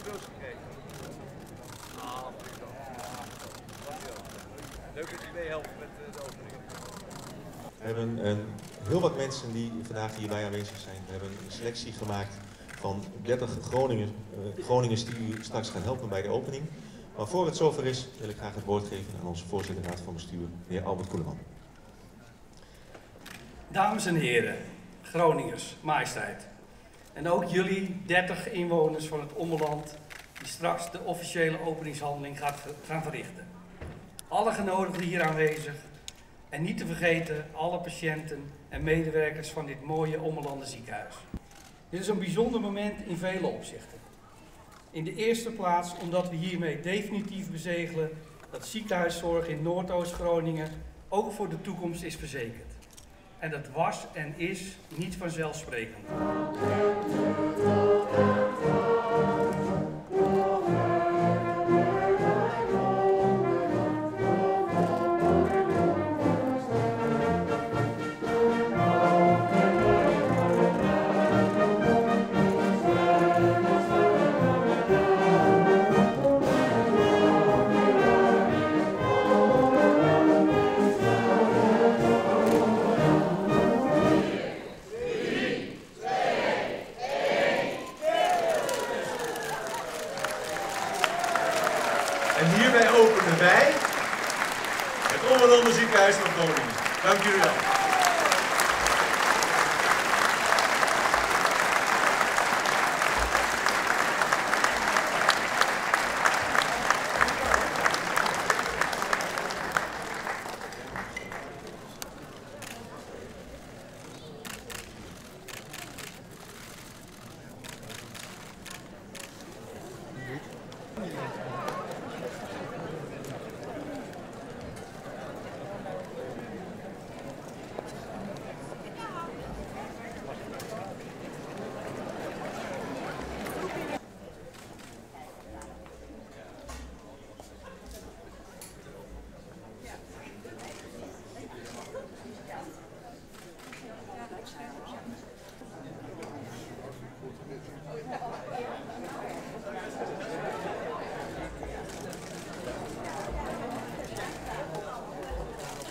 cadeaus gekregen. Ah, prima. Leuk dat je meehelpt met de opening. We hebben heel wat mensen die vandaag hierbij aanwezig zijn. We hebben een selectie gemaakt van 30 Groningers die u straks gaan helpen bij de opening. Maar voor het zover is, wil ik graag het woord geven aan onze voorzitter Raad van Bestuur, de heer Albert Koeleman. Dames en heren, Groningers, majesteit. En ook jullie 30 inwoners van het Ommeland die straks de officiële openingshandeling gaan verrichten. Alle genodigden hier aanwezig en niet te vergeten alle patiënten en medewerkers van dit mooie Ommelander ziekenhuis. Dit is een bijzonder moment in vele opzichten. In de eerste plaats omdat we hiermee definitief bezegelen dat ziekenhuiszorg in Noordoost-Groningen ook voor de toekomst is verzekerd. En dat was en is niet vanzelfsprekend. En hierbij openen wij het Ommelander ziekenhuis van Groningen. Dank jullie wel.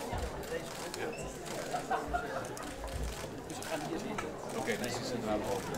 Oké, dit is het centrale over.